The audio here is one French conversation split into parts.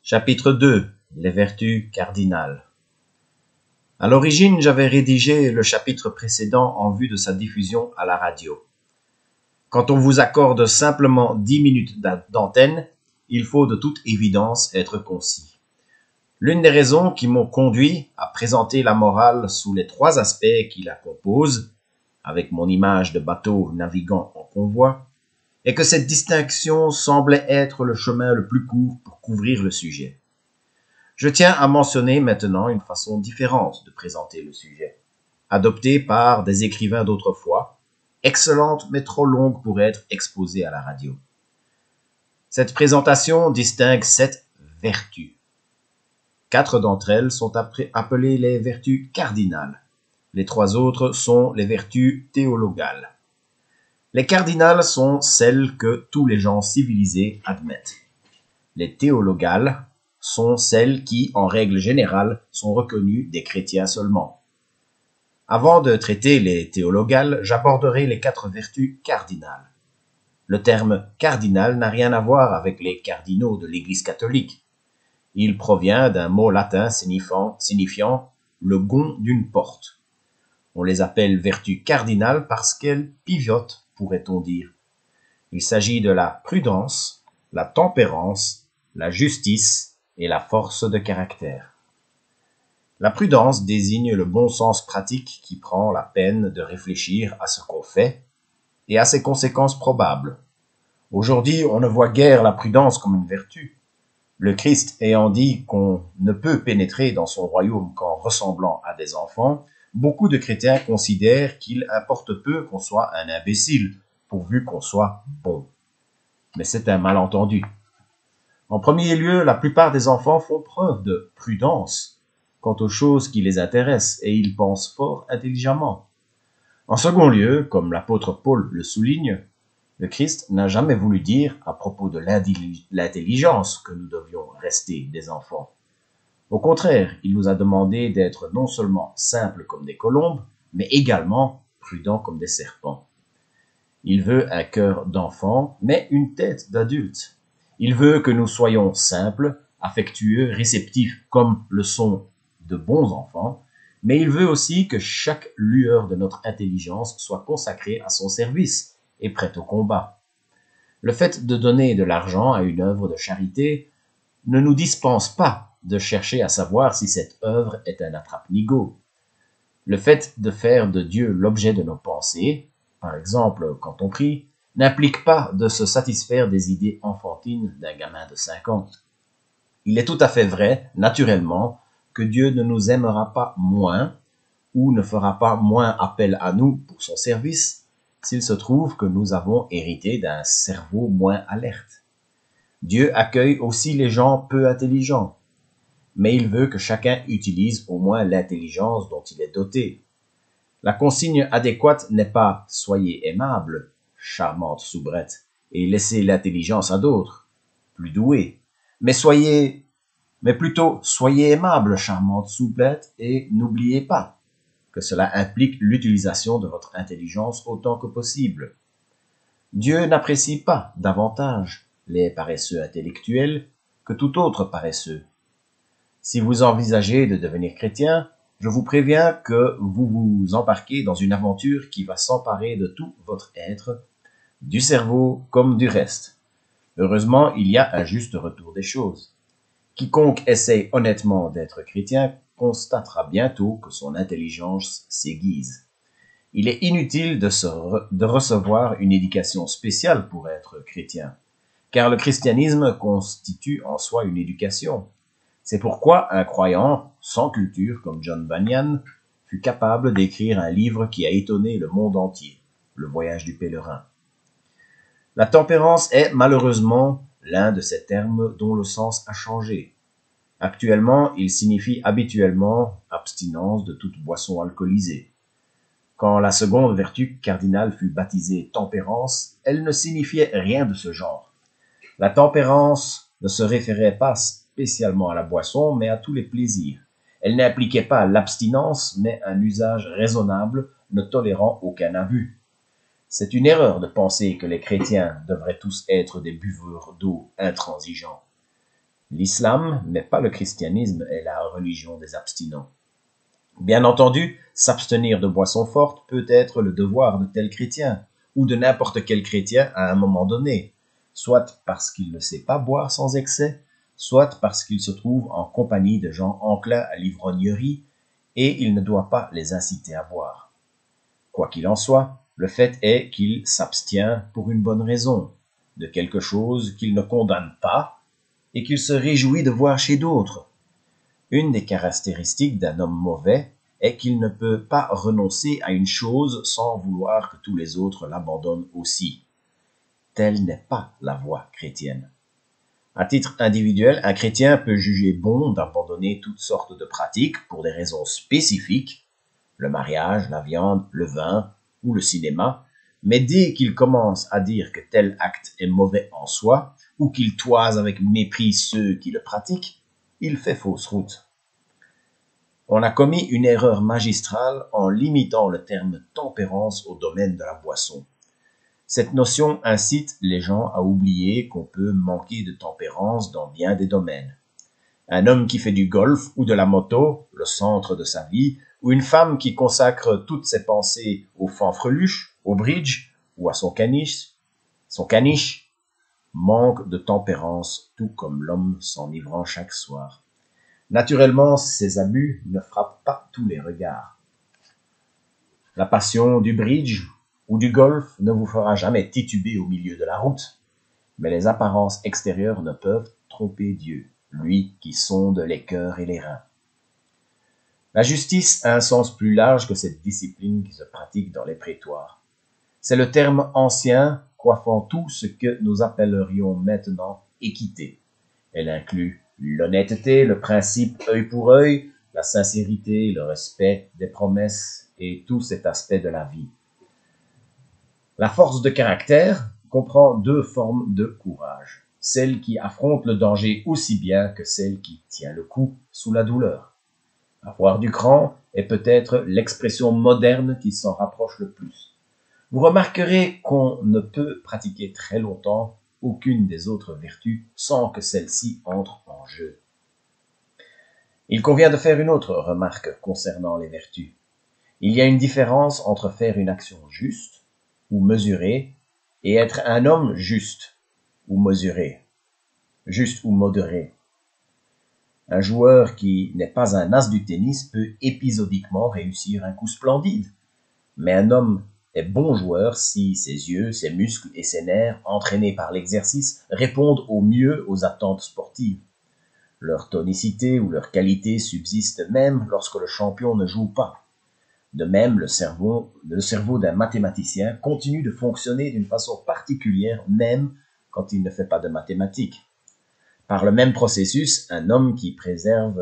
Chapitre 2. Les vertus cardinales. À l'origine, j'avais rédigé le chapitre précédent en vue de sa diffusion à la radio. Quand on vous accorde simplement 10 minutes d'antenne, il faut de toute évidence être concis. L'une des raisons qui m'ont conduit à présenter la morale sous les 3 aspects qui la composent, avec mon image de bateau naviguant en convoi, est que cette distinction semblait être le chemin le plus court pour couvrir le sujet. Je tiens à mentionner maintenant une façon différente de présenter le sujet, adoptée par des écrivains d'autrefois, excellente mais trop longue pour être exposée à la radio. Cette présentation distingue 7 vertus. 4 d'entre elles sont appelées les vertus cardinales. Les 3 autres sont les vertus théologales. Les cardinales sont celles que tous les gens civilisés admettent. Les théologales sont celles qui, en règle générale, sont reconnues des chrétiens seulement. Avant de traiter les théologales, j'aborderai les 4 vertus cardinales. Le terme cardinal n'a rien à voir avec les cardinaux de l'Église catholique. Il provient d'un mot latin signifiant le gond d'une porte. On les appelle vertus cardinales parce qu'elles pivotent, pourrait-on dire. Il s'agit de la prudence, la tempérance, la justice et la force de caractère. La prudence désigne le bon sens pratique qui prend la peine de réfléchir à ce qu'on fait et à ses conséquences probables. Aujourd'hui, on ne voit guère la prudence comme une vertu. Le Christ ayant dit qu'on ne peut pénétrer dans son royaume qu'en ressemblant à des enfants, beaucoup de chrétiens considèrent qu'il importe peu qu'on soit un imbécile, pourvu qu'on soit bon. Mais c'est un malentendu. En premier lieu, la plupart des enfants font preuve de prudence quant aux choses qui les intéressent et ils pensent fort intelligemment. En second lieu, comme l'apôtre Paul le souligne, le Christ n'a jamais voulu dire à propos de l'intelligence que nous devions rester des enfants. Au contraire, il nous a demandé d'être non seulement simples comme des colombes, mais également prudents comme des serpents. Il veut un cœur d'enfant, mais une tête d'adulte. Il veut que nous soyons simples, affectueux, réceptifs comme le sont de bons enfants, mais il veut aussi que chaque lueur de notre intelligence soit consacrée à son service et prête au combat. Le fait de donner de l'argent à une œuvre de charité ne nous dispense pas de chercher à savoir si cette œuvre est un attrape-nigaud. Le fait de faire de Dieu l'objet de nos pensées, par exemple quand on prie, n'implique pas de se satisfaire des idées enfantines d'un gamin de 5 ans. Il est tout à fait vrai, naturellement, que Dieu ne nous aimera pas moins ou ne fera pas moins appel à nous pour son service s'il se trouve que nous avons hérité d'un cerveau moins alerte. Dieu accueille aussi les gens peu intelligents, mais il veut que chacun utilise au moins l'intelligence dont il est doté. La consigne adéquate n'est pas « soyez aimable, charmante soubrette, et laissez l'intelligence à d'autres, plus doués », mais plutôt « soyez aimable, charmante soubrette, et n'oubliez pas que cela implique l'utilisation de votre intelligence autant que possible. » Dieu n'apprécie pas davantage les paresseux intellectuels que tout autre paresseux. Si vous envisagez de devenir chrétien, je vous préviens que vous vous embarquez dans une aventure qui va s'emparer de tout votre être, du cerveau comme du reste. Heureusement, il y a un juste retour des choses. Quiconque essaye honnêtement d'être chrétien constatera bientôt que son intelligence s'aiguise. Il est inutile de recevoir une éducation spéciale pour être chrétien, car le christianisme constitue en soi une éducation. C'est pourquoi un croyant sans culture comme John Bunyan fut capable d'écrire un livre qui a étonné le monde entier, Le Voyage du pèlerin. La tempérance est malheureusement l'un de ces termes dont le sens a changé. Actuellement, il signifie habituellement abstinence de toute boisson alcoolisée. Quand la seconde vertu cardinale fut baptisée tempérance, elle ne signifiait rien de ce genre. La tempérance ne se référait pas spécialement à la boisson, mais à tous les plaisirs. Elle n'impliquait pas l'abstinence, mais un usage raisonnable, ne tolérant aucun abus. C'est une erreur de penser que les chrétiens devraient tous être des buveurs d'eau intransigeants. L'islam, mais pas le christianisme, est la religion des abstinents. Bien entendu, s'abstenir de boissons fortes peut être le devoir de tel chrétien, ou de n'importe quel chrétien à un moment donné, soit parce qu'il ne sait pas boire sans excès, soit parce qu'il se trouve en compagnie de gens enclins à l'ivrognerie, et il ne doit pas les inciter à boire. Quoi qu'il en soit, le fait est qu'il s'abstient pour une bonne raison, de quelque chose qu'il ne condamne pas, et qu'il se réjouit de voir chez d'autres. Une des caractéristiques d'un homme mauvais est qu'il ne peut pas renoncer à une chose sans vouloir que tous les autres l'abandonnent aussi. Telle n'est pas la voie chrétienne. À titre individuel, un chrétien peut juger bon d'abandonner toutes sortes de pratiques pour des raisons spécifiques, le mariage, la viande, le vin ou le cinéma, mais dès qu'il commence à dire que tel acte est mauvais en soi, ou qu'il toise avec mépris ceux qui le pratiquent, il fait fausse route. On a commis une erreur magistrale en limitant le terme tempérance au domaine de la boisson. Cette notion incite les gens à oublier qu'on peut manquer de tempérance dans bien des domaines. Un homme qui fait du golf ou de la moto, le centre de sa vie, ou une femme qui consacre toutes ses pensées aux fanfreluches, au bridge ou à son caniche, manque de tempérance, tout comme l'homme s'enivrant chaque soir. Naturellement, ces abus ne frappent pas tous les regards. La passion du bridge ou du golf ne vous fera jamais tituber au milieu de la route, mais les apparences extérieures ne peuvent tromper Dieu, lui qui sonde les cœurs et les reins. La justice a un sens plus large que cette discipline qui se pratique dans les prétoires. C'est le terme ancien coiffant tout ce que nous appellerions maintenant équité. Elle inclut l'honnêteté, le principe œil pour œil, la sincérité, le respect des promesses et tout cet aspect de la vie. La force de caractère comprend deux formes de courage, celle qui affronte le danger aussi bien que celle qui tient le coup sous la douleur. Avoir du cran est peut-être l'expression moderne qui s'en rapproche le plus. Vous remarquerez qu'on ne peut pratiquer très longtemps aucune des autres vertus sans que celle-ci entre en jeu. Il convient de faire une autre remarque concernant les vertus. Il y a une différence entre faire une action juste ou mesurée et être un homme juste ou mesuré, juste ou modéré. Un joueur qui n'est pas un as du tennis peut épisodiquement réussir un coup splendide, mais un homme est bon joueur si ses yeux, ses muscles et ses nerfs, entraînés par l'exercice, répondent au mieux aux attentes sportives. Leur tonicité ou leur qualité subsiste même lorsque le champion ne joue pas. De même, le cerveau d'un mathématicien continue de fonctionner d'une façon particulière même quand il ne fait pas de mathématiques. Par le même processus, un homme qui préserve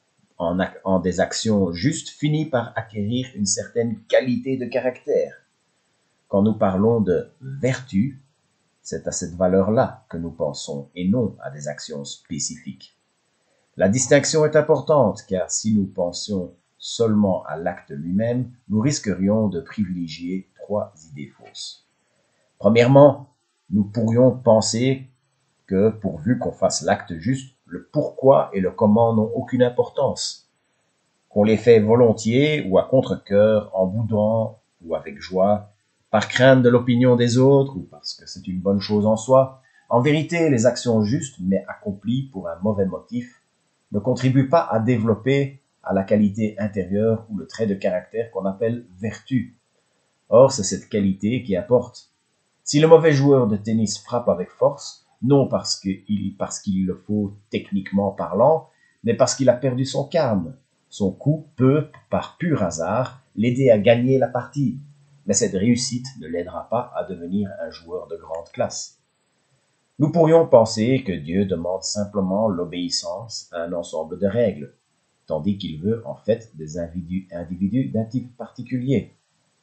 en des actions justes finit par acquérir une certaine qualité de caractère. Quand nous parlons de vertu, c'est à cette valeur-là que nous pensons et non à des actions spécifiques. La distinction est importante car si nous pensions seulement à l'acte lui-même, nous risquerions de privilégier trois idées fausses. Premièrement, nous pourrions penser que pourvu qu'on fasse l'acte juste, le pourquoi et le comment n'ont aucune importance, qu'on les fait volontiers ou à contre-cœur, en boudant ou avec joie, par crainte de l'opinion des autres ou parce que c'est une bonne chose en soi. En vérité, les actions justes mais accomplies pour un mauvais motif ne contribuent pas à développer à la qualité intérieure ou le trait de caractère qu'on appelle vertu. Or, c'est cette qualité qui importe. Si le mauvais joueur de tennis frappe avec force, non parce qu'il le faut techniquement parlant, mais parce qu'il a perdu son calme. Son coup peut, par pur hasard, l'aider à gagner la partie, mais cette réussite ne l'aidera pas à devenir un joueur de grande classe. Nous pourrions penser que Dieu demande simplement l'obéissance à un ensemble de règles, tandis qu'il veut en fait des individus d'un type particulier.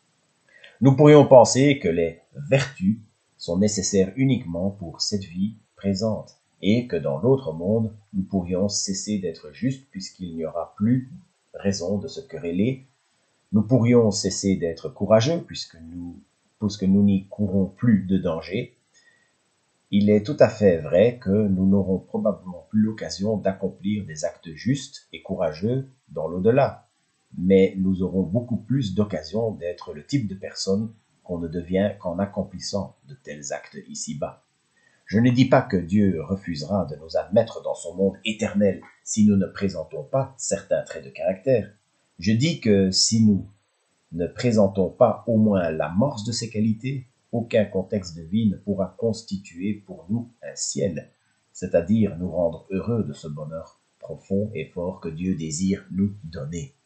Nous pourrions penser que les vertus sont nécessaires uniquement pour cette vie présente et que dans l'autre monde, nous pourrions cesser d'être justes puisqu'il n'y aura plus raison de se quereller. Nous pourrions cesser d'être courageux puisque nous n'y courons plus de danger. Il est tout à fait vrai que nous n'aurons probablement plus l'occasion d'accomplir des actes justes et courageux dans l'au-delà, mais nous aurons beaucoup plus d'occasions d'être le type de personne qu'on ne devient qu'en accomplissant de tels actes ici-bas. Je ne dis pas que Dieu refusera de nous admettre dans son monde éternel si nous ne présentons pas certains traits de caractère. Je dis que si nous ne présentons pas au moins l'amorce de ces qualités, aucun contexte de vie ne pourra constituer pour nous un ciel, c'est-à-dire nous rendre heureux de ce bonheur profond et fort que Dieu désire nous donner.